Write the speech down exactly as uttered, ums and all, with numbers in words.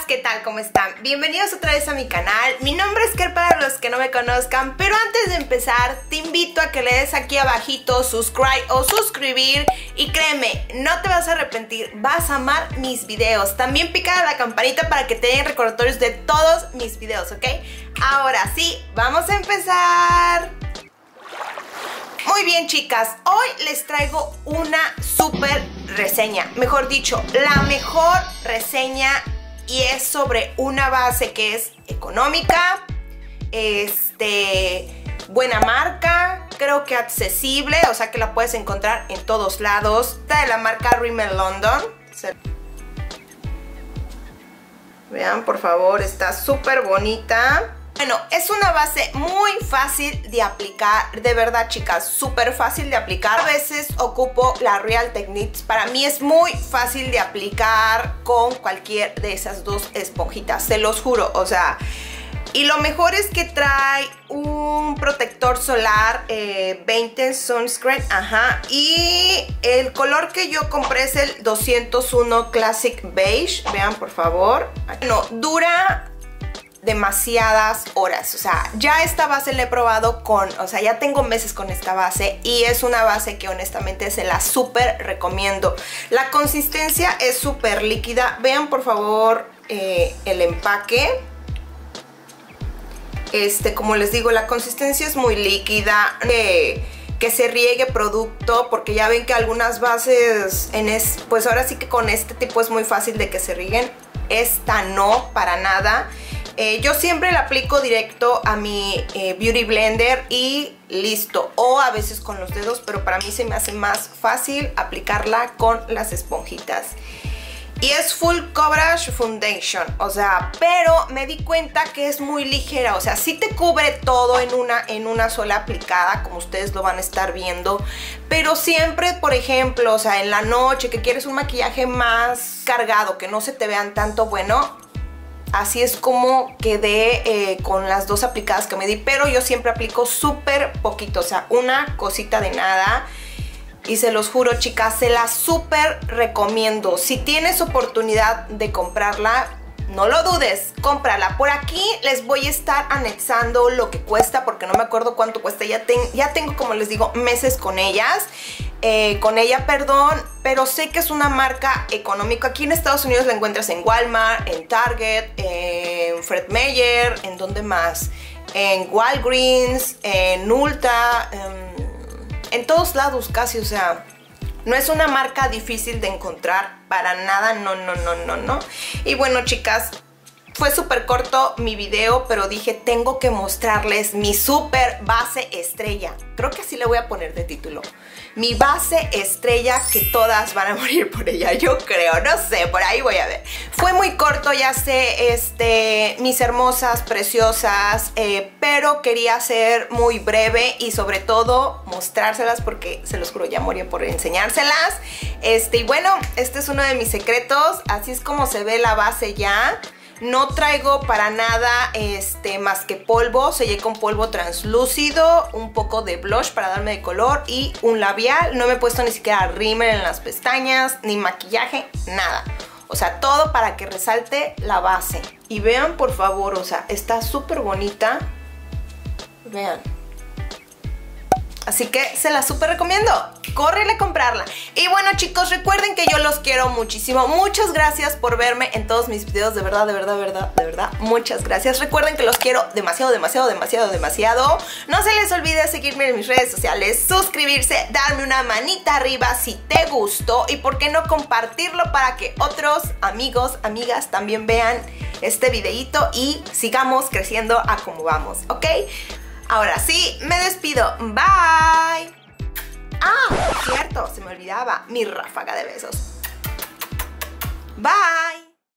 ¿qué tal? ¿Cómo están? Bienvenidos otra vez a mi canal. Mi nombre es Ker para los que no me conozcan, pero antes de empezar te invito a que le des aquí abajito subscribe o suscribir y créeme, no te vas a arrepentir, vas a amar mis videos. También pica la campanita para que te den recordatorios de todos mis videos, ¿ok? Ahora sí, vamos a empezar. Muy bien, chicas, hoy les traigo una súper reseña, mejor dicho, la mejor reseña, y es sobre una base que es económica, este, buena marca, creo que accesible, o sea que la puedes encontrar en todos lados. Esta de la marca Rimmel London. Vean, por favor, está súper bonita. Bueno, es una base muy fácil de aplicar, de verdad, chicas, súper fácil de aplicar. A veces ocupo la Real Techniques, para mí es muy fácil de aplicar con cualquier de esas dos esponjitas, se los juro, o sea, y lo mejor es que trae un protector solar eh, veinte sunscreen, ajá, y el color que yo compré es el doscientos uno Classic Beige, vean por favor. Bueno, dura demasiadas horas, o sea, ya esta base la he probado con, o sea, ya tengo meses con esta base y es una base que honestamente se la súper recomiendo. La consistencia es súper líquida, vean por favor eh, el empaque. Este, como les digo, la consistencia es muy líquida, eh, que se riegue producto, porque ya ven que algunas bases, en es, pues ahora sí que con este tipo es muy fácil de que se rieguen, esta no, para nada. Eh, yo siempre la aplico directo a mi eh, Beauty Blender y listo, o a veces con los dedos, pero para mí se me hace más fácil aplicarla con las esponjitas. Y es Full Coverage Foundation, o sea, pero me di cuenta que es muy ligera, o sea, sí te cubre todo en una, en una sola aplicada, como ustedes lo van a estar viendo, pero siempre, por ejemplo, o sea, en la noche que quieres un maquillaje más cargado, que no se te vean tanto, bueno, así es como quedé eh, con las dos aplicadas que me di, pero yo siempre aplico súper poquito, o sea, una cosita de nada. Y se los juro, chicas, se la súper recomiendo. Si tienes oportunidad de comprarla, no lo dudes, cómprala. Por aquí les voy a estar anexando lo que cuesta, porque no me acuerdo cuánto cuesta. Ya, ten, ya tengo, como les digo, meses con ellas. Eh, con ella, perdón, pero sé que es una marca económica. Aquí en Estados Unidos la encuentras en Walmart, en Target, en Fred Meyer, ¿en dónde más? En Walgreens, en Ulta, en... en todos lados casi, o sea, no es una marca difícil de encontrar para nada, no, no, no, no, no. Y bueno, chicas, fue súper corto mi video, pero dije, tengo que mostrarles mi súper base estrella. Creo que así le voy a poner de título. Mi base estrella, que todas van a morir por ella, yo creo, no sé, por ahí voy a ver. Fue muy corto, ya sé, este, mis hermosas, preciosas, eh, pero quería ser muy breve y sobre todo mostrárselas porque, se los juro, ya moría por enseñárselas. Este, y bueno, este es uno de mis secretos, así es como se ve la base ya. No traigo para nada este, más que polvo, sellé con polvo translúcido, un poco de blush para darme de color y un labial. No me he puesto ni siquiera rímel en las pestañas, ni maquillaje, nada. O sea, todo para que resalte la base. Y vean por favor, o sea, está súper bonita. Vean. Así que se la súper recomiendo. Córrele a comprarla. Y bueno, chicos, recuerden que yo los quiero muchísimo. Muchas gracias por verme en todos mis videos. De verdad, de verdad, de verdad, de verdad. Muchas gracias. Recuerden que los quiero demasiado, demasiado, demasiado, demasiado. No se les olvide seguirme en mis redes sociales, suscribirse, darme una manita arriba si te gustó. Y por qué no compartirlo para que otros amigos, amigas también vean este videito y sigamos creciendo a como vamos, ¿ok? Ahora sí, me despido. Bye. Ah, cierto, se me olvidaba mi ráfaga de besos. Bye.